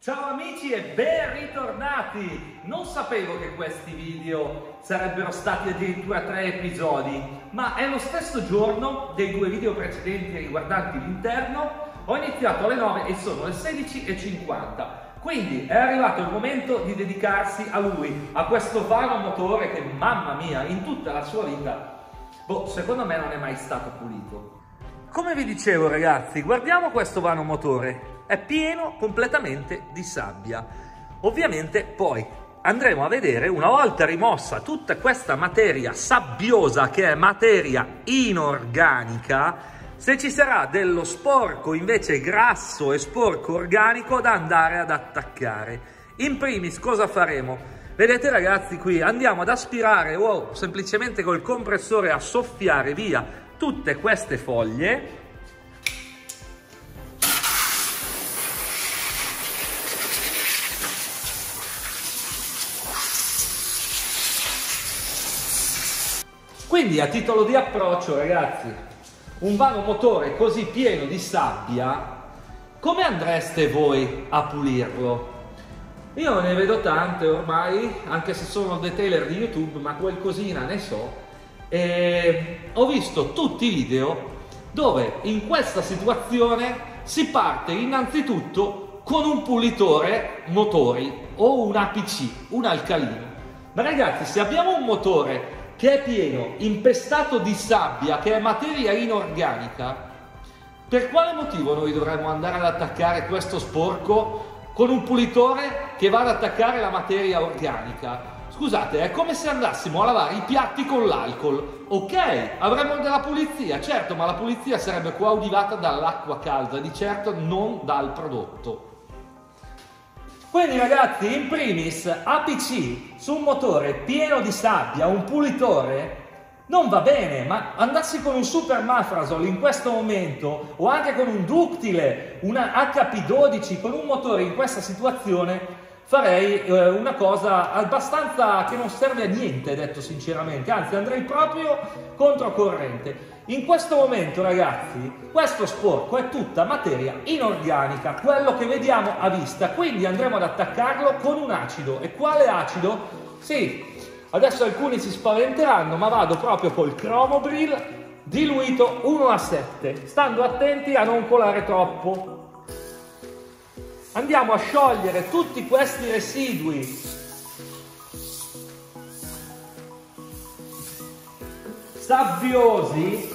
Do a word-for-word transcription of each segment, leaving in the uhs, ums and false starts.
Ciao amici e ben ritornati! Non sapevo che questi video sarebbero stati addirittura tre episodi, ma è lo stesso giorno dei due video precedenti riguardanti l'interno. Ho iniziato alle nove e sono le sedici e cinquanta. Quindi è arrivato il momento di dedicarsi a lui, a questo vano motore che, mamma mia, in tutta la sua vita, boh, secondo me non è mai stato pulito. Come vi dicevo ragazzi, guardiamo questo vano motore. È pieno completamente di sabbia. Ovviamente poi andremo a vedere, una volta rimossa tutta questa materia sabbiosa che è materia inorganica, se ci sarà dello sporco invece grasso e sporco organico da andare ad attaccare. In primis cosa faremo? Vedete ragazzi, qui andiamo ad aspirare o semplicemente col compressore a soffiare via tutte queste foglie. Quindi a titolo di approccio ragazzi, un vano motore così pieno di sabbia, come andreste voi a pulirlo? Io ne vedo tante ormai, anche se sono detailer di YouTube, ma qualcosina ne so, e ho visto tutti i video dove in questa situazione si parte innanzitutto con un pulitore motori o un A P C, un alcalino. Ma ragazzi, se abbiamo un motore che è pieno, impestato di sabbia, che è materia inorganica, per quale motivo noi dovremmo andare ad attaccare questo sporco con un pulitore che va ad attaccare la materia organica? Scusate, è come se andassimo a lavare i piatti con l'alcol. Ok, avremmo della pulizia, certo, ma la pulizia sarebbe coadiuvata dall'acqua calda, di certo non dal prodotto. Quindi ragazzi, in primis, A P C su un motore pieno di sabbia, un pulitore, non va bene, ma andassi con un super Mafrasol in questo momento, o anche con un duttile, una H P dodici, con un motore in questa situazione, farei eh, una cosa abbastanza che non serve a niente, detto sinceramente, anzi andrei proprio controcorrente. In questo momento ragazzi, questo sporco è tutta materia inorganica, quello che vediamo a vista, quindi andremo ad attaccarlo con un acido. E quale acido? Sì, adesso alcuni si spaventeranno, ma vado proprio col Cromobril diluito uno a sette, stando attenti a non colare troppo. Andiamo a sciogliere tutti questi residui sabbiosi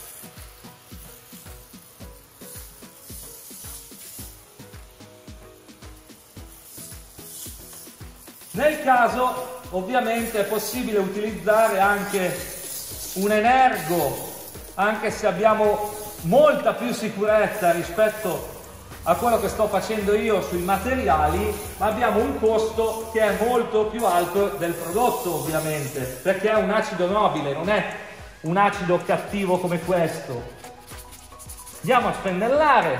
nel caso ovviamente è possibile utilizzare anche un Energo, anche se abbiamo molta più sicurezza rispetto a quello che sto facendo io sui materiali, ma abbiamo un costo che è molto più alto del prodotto ovviamente, perché è un acido nobile, non è un acido cattivo come questo. Andiamo a spennellare.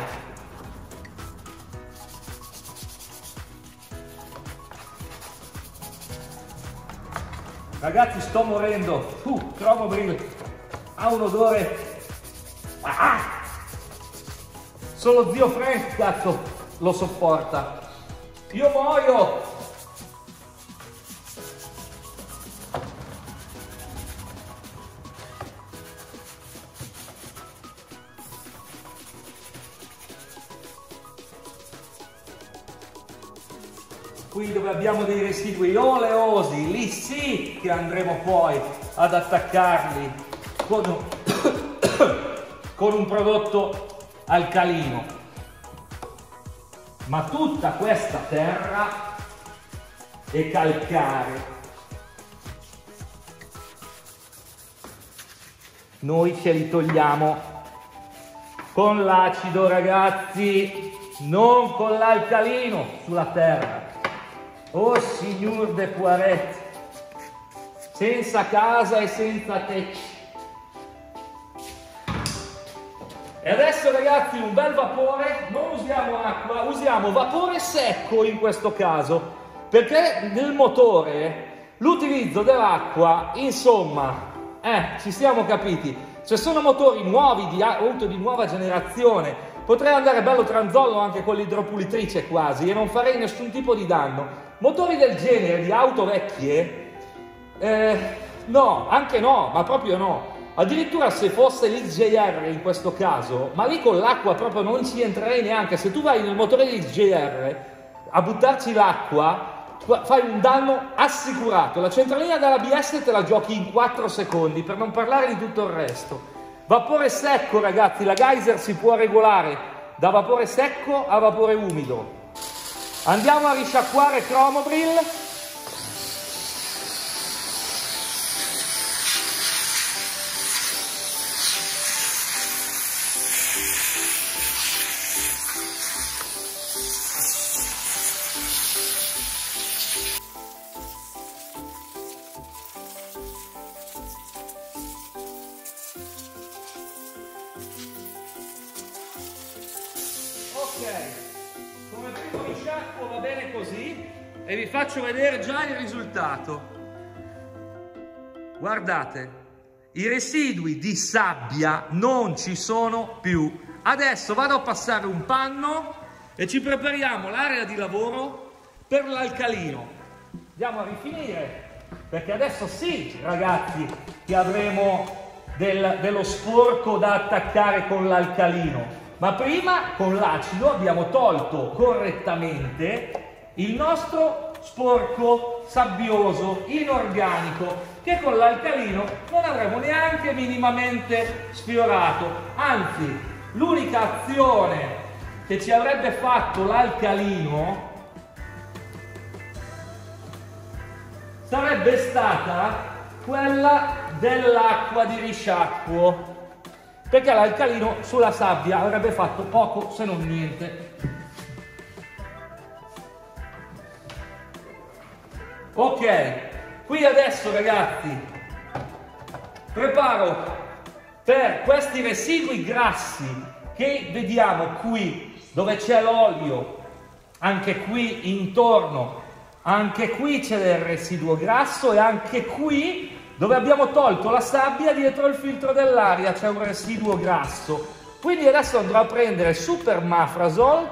Ragazzi, sto morendo. Uh, Cromobril ha un odore. Ah! Solo zio Frank, cazzo, lo sopporta. Io muoio. Qui dove abbiamo dei residui oleosi, lì sì che andremo poi ad attaccarli con un, con un prodotto alcalino. Ma tutta questa terra è calcare. Noi ce li togliamo con l'acido ragazzi, non con l'alcalino sulla terra. Oh signor de Poiret, senza casa e senza tetto. E adesso ragazzi un bel vapore, non usiamo acqua, usiamo vapore secco in questo caso, perché nel motore l'utilizzo dell'acqua, insomma, eh, ci siamo capiti. Se sono motori nuovi, di auto di nuova generazione, potrei andare bello tranzollo anche con l'idropulitrice quasi e non farei nessun tipo di danno. Motori del genere di auto vecchie, eh, no, anche no, ma proprio no. Addirittura se fosse l'X J R in questo caso, ma lì con l'acqua proprio non ci entrerei neanche. Se tu vai nel motore dell'X J R a buttarci l'acqua, fai un danno assicurato. La centralina dell'A B S te la giochi in quattro secondi, per non parlare di tutto il resto. Vapore secco, ragazzi, la geyser si può regolare da vapore secco a vapore umido. Andiamo a risciacquare Chromobril. Ok, come primo risciacquo va bene così e vi faccio vedere già il risultato. Guardate, i residui di sabbia non ci sono più. Adesso vado a passare un panno e ci prepariamo l'area di lavoro per l'alcalino. Andiamo a rifinire, perché adesso sì, ragazzi, che avremo del, dello sporco da attaccare con l'alcalino. Ma prima con l'acido abbiamo tolto correttamente il nostro sporco sabbioso, inorganico, che con l'alcalino non avremo neanche minimamente sfiorato. Anzi, l'unica azione che ci avrebbe fatto l'alcalino sarebbe stata quella dell'acqua di risciacquo, perché l'alcalino sulla sabbia avrebbe fatto poco se non niente. Ok, qui adesso, ragazzi, preparo per questi residui grassi che vediamo qui dove c'è l'olio, anche qui intorno, anche qui c'è del residuo grasso e anche qui dove abbiamo tolto la sabbia dietro il filtro dell'aria c'è un residuo grasso. Quindi adesso andrò a prendere Super Mafrasol.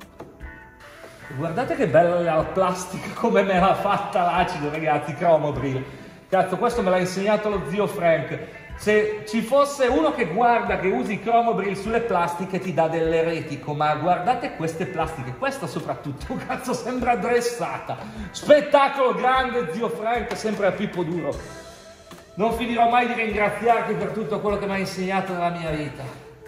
Guardate che bella la plastica, come me l'ha fatta l'acido, ragazzi, Chromobril. Cazzo, questo me l'ha insegnato lo zio Frank. Se ci fosse uno che guarda che usi Chromobril sulle plastiche ti dà dell'eretico, ma guardate queste plastiche, questa soprattutto, cazzo, sembra dressata. Spettacolo grande, zio Frank, sempre a Pippo Duro. Non finirò mai di ringraziarti per tutto quello che mi hai insegnato nella mia vita.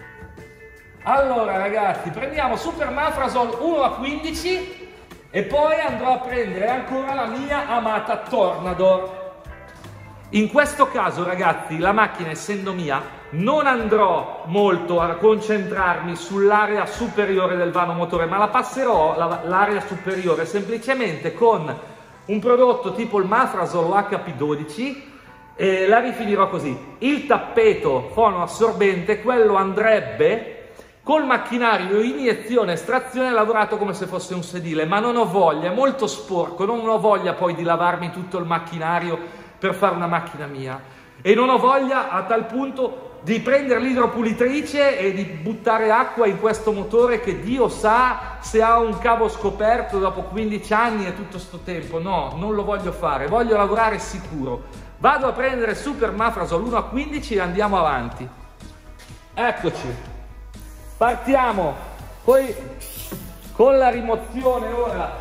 Allora, ragazzi, prendiamo Super Mafrasol uno a quindici e poi andrò a prendere ancora la mia amata Tornador. In questo caso, ragazzi, la macchina, essendo mia, non andrò molto a concentrarmi sull'area superiore del vano motore, ma la passerò l'area superiore semplicemente con un prodotto tipo il Mafrasol o H P dodici. E la rifinirò così. Il tappeto fonoassorbente, quello andrebbe col macchinario iniezione estrazione lavorato come se fosse un sedile, ma non ho voglia, è molto sporco, non ho voglia poi di lavarmi tutto il macchinario per fare una macchina mia, e non ho voglia a tal punto di prendere l'idropulitrice e di buttare acqua in questo motore che Dio sa se ha un cavo scoperto dopo quindici anni e tutto sto tempo. No, non lo voglio fare, voglio lavorare sicuro. Vado a prendere Super Mafrasol uno a quindici e andiamo avanti. Eccoci. Partiamo poi con la rimozione ora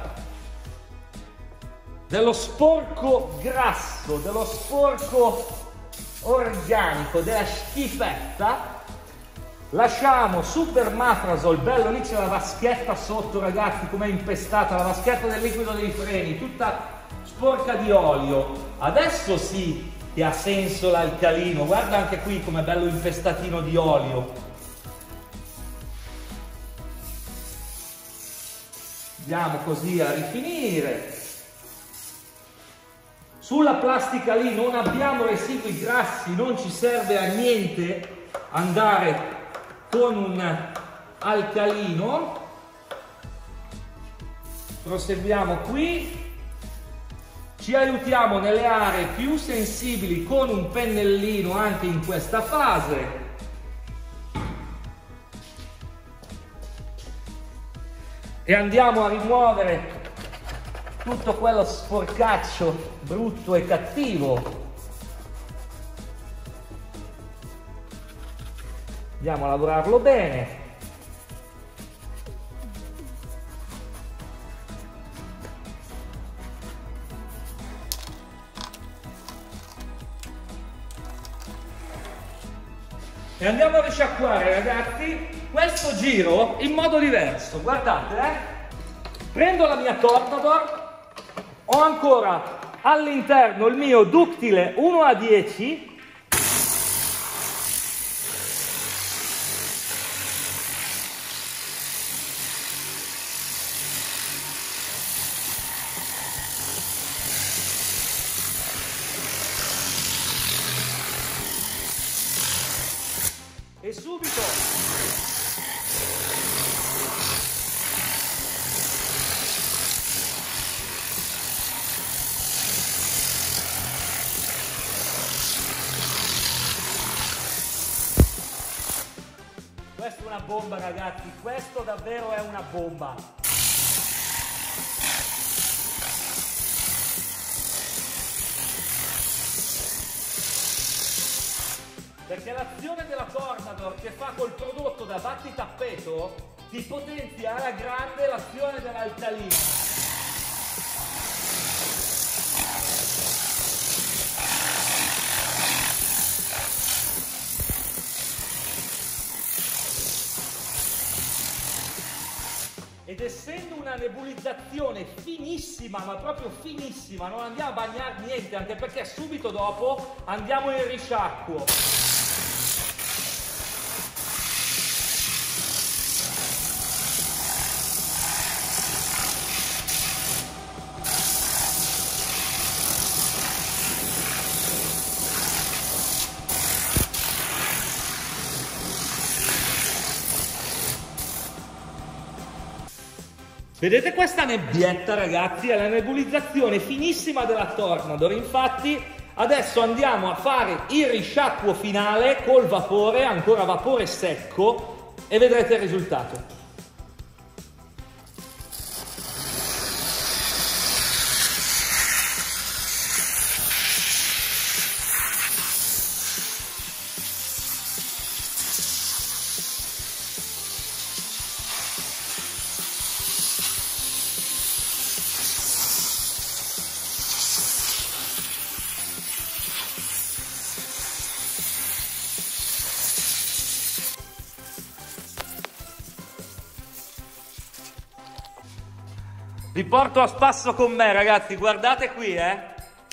dello sporco grasso, dello sporco organico, della schifezza. Lasciamo Super Mafrasol, bello, lì c'è la vaschetta sotto, ragazzi, com'è impestata, la vaschetta del liquido dei freni, tutta sporca di olio. Adesso sì che ha senso l'alcalino, guarda anche qui com'è bello infestatino di olio. Andiamo così a rifinire. Sulla plastica lì non abbiamo residui grassi, non ci serve a niente andare con un alcalino. Proseguiamo qui. Ci aiutiamo nelle aree più sensibili con un pennellino anche in questa fase. e andiamo a rimuovere tutto quello sporcaccio brutto e cattivo. Andiamo a lavorarlo bene. E andiamo a risciacquare, ragazzi, questo giro in modo diverso. Guardate, eh? Prendo la mia Tornador, ho ancora all'interno il mio duttile uno a dieci, e subito questa è una bomba, ragazzi, questo davvero è una bomba. Perché l'azione della Tornador che fa col prodotto da battitappeto ti potenzia alla grande l'azione dell'altalina. Ed essendo una nebulizzazione finissima, ma proprio finissima, non andiamo a bagnare niente, anche perché subito dopo andiamo in risciacquo. Vedete questa nebbietta, ragazzi? È la nebulizzazione finissima della Tornador. Infatti adesso andiamo a fare il risciacquo finale col vapore, ancora vapore secco, e vedrete il risultato. Vi porto a spasso con me, ragazzi, guardate qui, eh.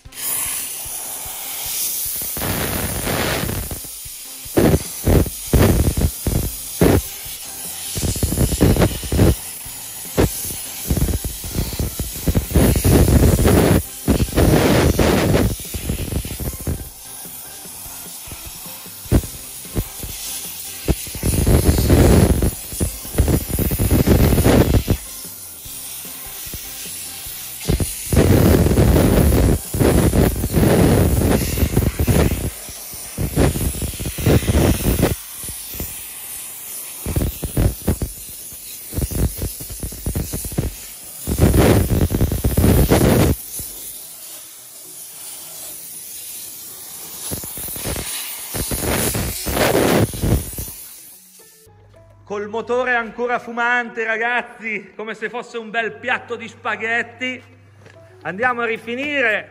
Col motore ancora fumante, ragazzi, come se fosse un bel piatto di spaghetti. Andiamo a rifinire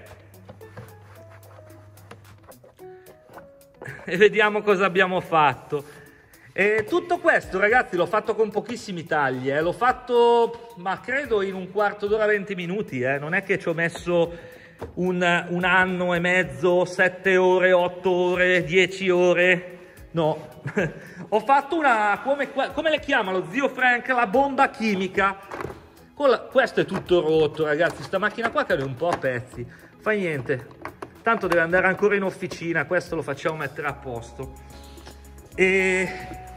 e vediamo cosa abbiamo fatto. E tutto questo, ragazzi, l'ho fatto con pochissimi tagli, eh. L'ho fatto, ma credo in un quarto d'ora, venti minuti, eh. Non è che ci ho messo un, un anno e mezzo, sette ore, otto ore, dieci ore. No, ho fatto una, come, come le chiama lo zio Frank, la bomba chimica. Con la, questo è tutto rotto, ragazzi, sta macchina qua cade un po' a pezzi. Fa niente, tanto deve andare ancora in officina, questo lo facciamo mettere a posto. E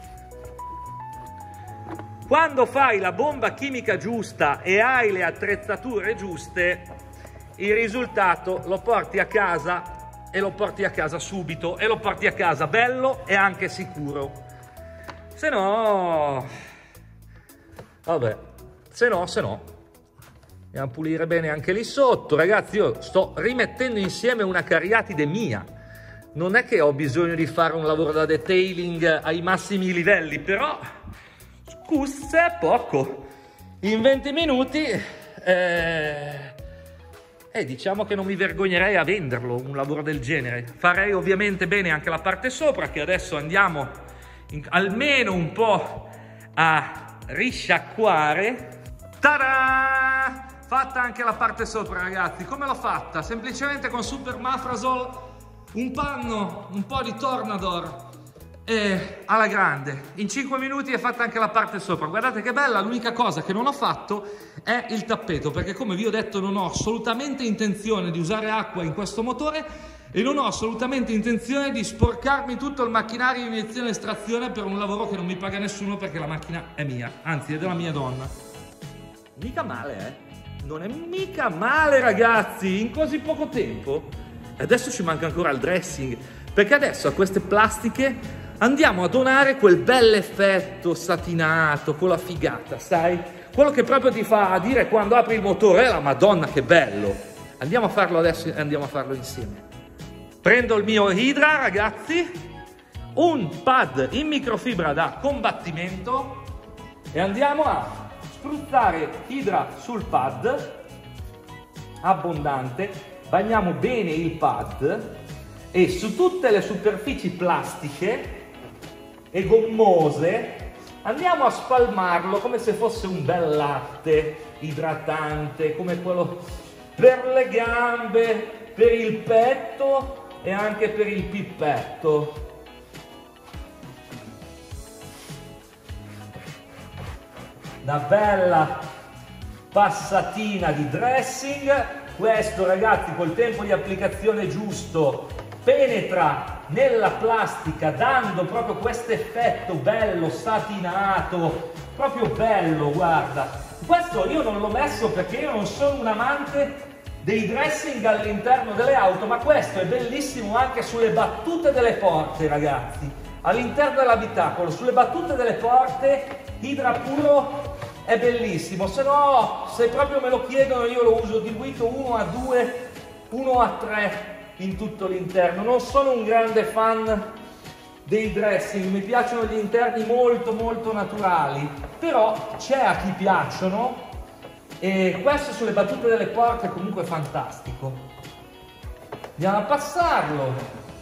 quando fai la bomba chimica giusta e hai le attrezzature giuste, il risultato lo porti a casa e lo porti a casa subito, e lo porti a casa bello e anche sicuro. Se no, vabbè, se no, se no, andiamo a pulire bene anche lì sotto. Ragazzi, io sto rimettendo insieme una cariatide mia, non è che ho bisogno di fare un lavoro da detailing ai massimi livelli, però scusa, è poco. In venti minuti eh, eh, diciamo che non mi vergognerei a venderlo un lavoro del genere. Farei ovviamente bene anche la parte sopra, che adesso andiamo in, almeno un po' a risciacquare. Ta-da! Fatta anche la parte sopra, ragazzi. Come l'ho fatta? Semplicemente con Super Mafrasol, un panno, un po' di Tornador e alla grande. In cinque minuti è fatta anche la parte sopra. Guardate che bella. L'unica cosa che non ho fatto è il tappeto, perché come vi ho detto non ho assolutamente intenzione di usare acqua in questo motore e non ho assolutamente intenzione di sporcarmi tutto il macchinario di iniezione e estrazione per un lavoro che non mi paga nessuno, perché la macchina è mia, anzi è della mia donna. Mica male, eh? Non è mica male, ragazzi, in così poco tempo. Adesso ci manca ancora il dressing, perché adesso a queste plastiche andiamo a donare quel bel effetto satinato con la figata, sai? Quello che proprio ti fa dire quando apri il motore, eh, la Madonna che bello. Andiamo a farlo adesso e andiamo a farlo insieme. Prendo il mio Hydra, ragazzi, un pad in microfibra da combattimento e andiamo a spruzzare Hydra sul pad, abbondante, bagniamo bene il pad e su tutte le superfici plastiche e gommose andiamo a spalmarlo come se fosse un bel latte idratante, come quello per le gambe, per il petto e anche per il pippetto. Una bella passatina di dressing. Questo, ragazzi, col tempo di applicazione giusto penetra nella plastica dando proprio questo effetto bello satinato, proprio bello. Guarda, questo io non l'ho messo perché io non sono un amante dei dressing all'interno delle auto, ma questo è bellissimo anche sulle battute delle porte, ragazzi, all'interno dell'abitacolo, sulle battute delle porte. Hydra puro è bellissimo. Se no, se proprio me lo chiedono, io lo uso diluito uno a due, uno a tre in tutto l'interno. Non sono un grande fan dei dressing, mi piacciono gli interni molto molto naturali, però c'è a chi piacciono e questo sulle battute delle porte è comunque fantastico. Andiamo a passarlo,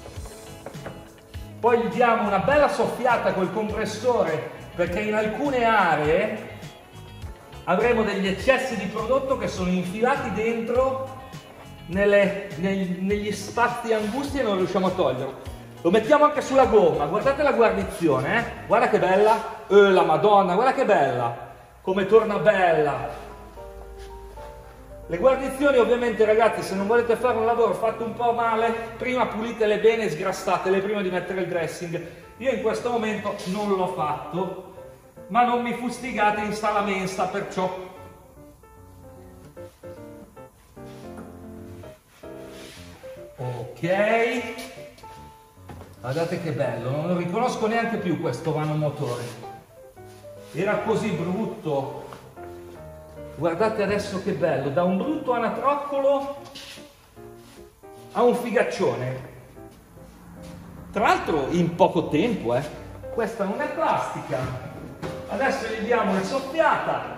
poi gli diamo una bella soffiata col compressore, perché in alcune aree avremo degli eccessi di prodotto che sono infilati dentro nelle, neg, negli spazi angusti e non riusciamo a toglierlo. Lo mettiamo anche sulla gomma, guardate la guarnizione, eh? Guarda che bella, eh, la Madonna, guarda che bella, come torna bella. Le guarnizioni ovviamente, ragazzi, se non volete fare un lavoro fatto un po' male, prima pulitele bene e sgrasstatele prima di mettere il dressing. Io in questo momento non l'ho fatto, ma non mi fustigate in sala mensa, perciò. Ok, guardate che bello, non lo riconosco neanche più questo vano motore, era così brutto. Guardate adesso che bello, da un brutto anatroccolo a un figaccione, tra l'altro in poco tempo, eh. Questa non è plastica. Adesso gli diamo una soffiata.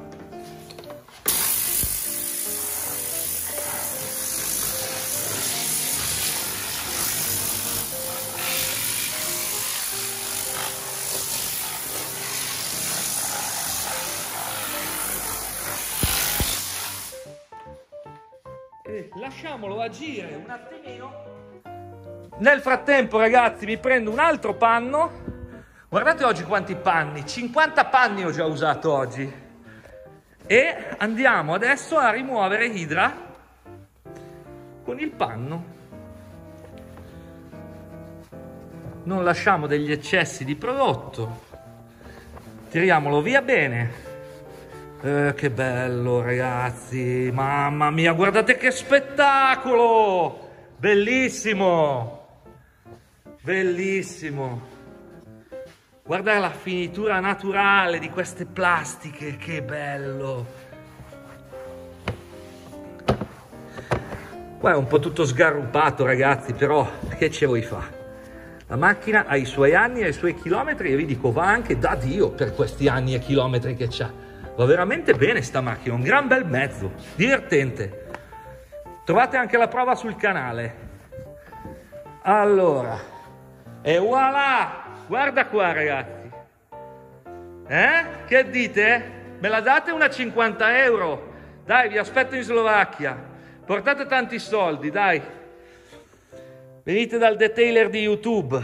E lasciamolo agire un attimino. Nel frattempo, ragazzi, mi prendo un altro panno. Guardate oggi quanti panni, cinquanta panni ho già usato oggi. E andiamo adesso a rimuovere Hydra con il panno. Non lasciamo degli eccessi di prodotto. Tiriamolo via bene. Eh, che bello, ragazzi. Mamma mia, guardate che spettacolo. Bellissimo. Bellissimo. Guarda la finitura naturale di queste plastiche, che bello! Qua è un po' tutto sgarrupato, ragazzi, però che ce vuoi fare? La macchina ha i suoi anni e i suoi chilometri e vi dico, va anche da Dio per questi anni e chilometri che c'ha. Va veramente bene sta macchina, un gran bel mezzo, divertente. Trovate anche la prova sul canale. Allora, e voilà! Guarda qua, ragazzi. Eh? Che dite? Me la date una cinquanta euro? Dai, vi aspetto in Slovacchia. Portate tanti soldi, dai. Venite dal detailer di YouTube.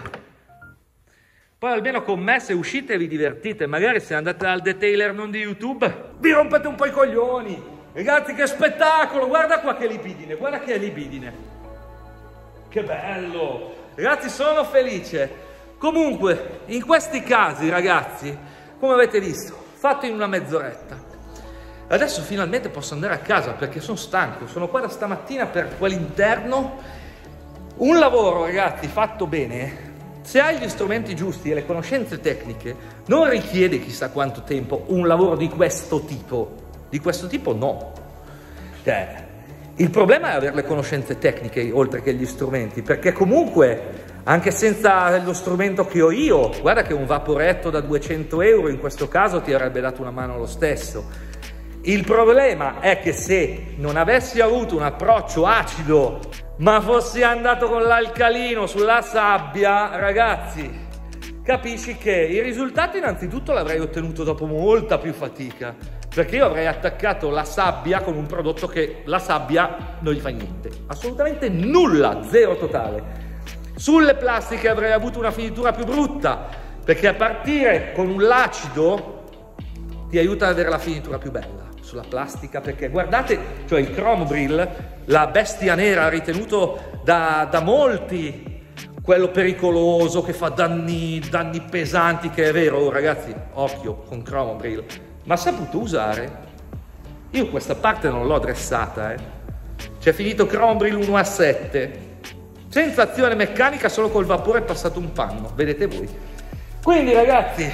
Poi almeno con me, se uscite e vi divertite. Magari se andate dal detailer non di YouTube, vi rompete un po' i coglioni. Ragazzi, che spettacolo! Guarda qua che libidine, guarda che libidine. Che bello! Ragazzi, sono felice. Comunque, in questi casi, ragazzi, come avete visto, fatto in una mezz'oretta. Adesso finalmente posso andare a casa perché sono stanco. Sono qua da stamattina per quell'interno. Un lavoro, ragazzi, fatto bene, se hai gli strumenti giusti e le conoscenze tecniche, non richiede chissà quanto tempo un lavoro di questo tipo. Di questo tipo no. Cioè, il problema è avere le conoscenze tecniche oltre che gli strumenti, perché comunque anche senza lo strumento che ho io, guarda che un vaporetto da duecento euro in questo caso ti avrebbe dato una mano lo stesso. Il problema è che se non avessi avuto un approccio acido, ma fossi andato con l'alcalino sulla sabbia, ragazzi, capisci che il risultato innanzitutto l'avrei ottenuto dopo molta più fatica, perché io avrei attaccato la sabbia con un prodotto che la sabbia non gli fa niente, assolutamente nulla, zero totale. Sulle plastiche avrei avuto una finitura più brutta, perché a partire con un l'acido ti aiuta ad avere la finitura più bella sulla plastica, perché guardate, cioè il Chromobril, la bestia nera ritenuto da, da molti quello pericoloso che fa danni, danni pesanti, che è vero, ragazzi, occhio con Chromobril, ma saputo usare. Io questa parte non l'ho dressata, eh. C'è finito Chromobril uno a sette, senza azione meccanica, solo col vapore è passato un panno, vedete voi. Quindi, ragazzi,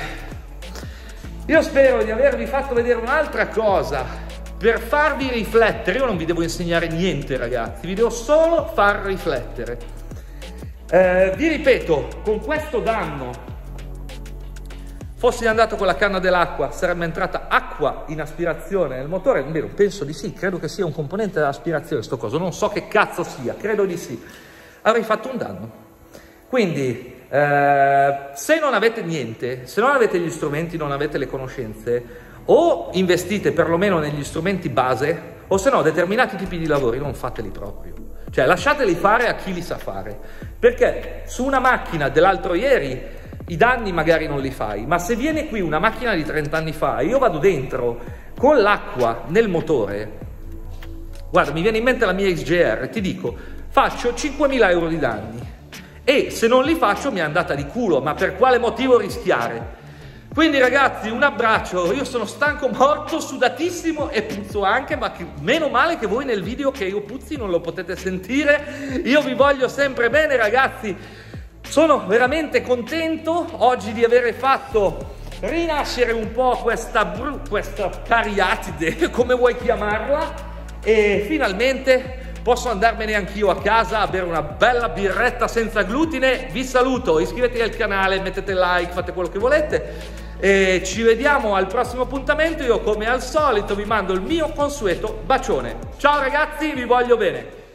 io spero di avervi fatto vedere un'altra cosa per farvi riflettere. Io non vi devo insegnare niente, ragazzi, vi devo solo far riflettere. Eh, vi ripeto, con questo danno, fossi andato con la canna dell'acqua, sarebbe entrata acqua in aspirazione nel motore. Vero, penso di sì, credo che sia un componente dell'aspirazione sto coso, non so che cazzo sia, credo di sì. Avrei fatto un danno. Quindi eh, se non avete niente, se non avete gli strumenti, non avete le conoscenze, o investite perlomeno negli strumenti base, o se no determinati tipi di lavori non fateli proprio, cioè lasciateli fare a chi li sa fare, perché su una macchina dell'altro ieri i danni magari non li fai, ma se viene qui una macchina di trenta anni fa e io vado dentro con l'acqua nel motore, guarda, mi viene in mente la mia X J R, ti dico, faccio cinquemila euro di danni e se non li faccio mi è andata di culo, ma per quale motivo rischiare? Quindi, ragazzi, un abbraccio, io sono stanco, morto, sudatissimo e puzzo anche, ma che, meno male che voi nel video che io puzzi non lo potete sentire. Io vi voglio sempre bene, ragazzi, sono veramente contento oggi di aver fatto rinascere un po' questa, questa cariatide, come vuoi chiamarla, e finalmente posso andarmene anch'io a casa a bere una bella birretta senza glutine. Vi saluto, iscrivetevi al canale, mettete like, fate quello che volete e ci vediamo al prossimo appuntamento. Io come al solito vi mando il mio consueto bacione. Ciao ragazzi, vi voglio bene.